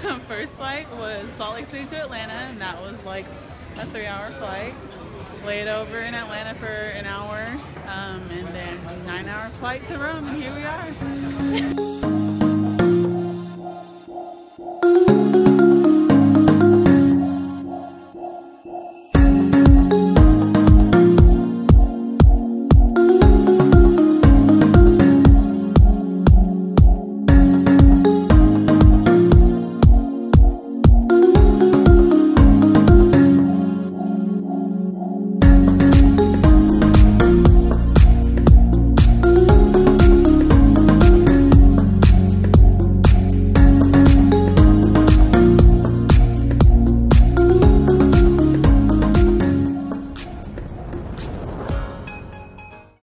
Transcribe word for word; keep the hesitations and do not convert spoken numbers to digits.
First flight was Salt Lake City to Atlanta, and that was like a three-hour flight. Laid over in Atlanta for an hour, um, and then nine-hour flight to Rome, and here we are.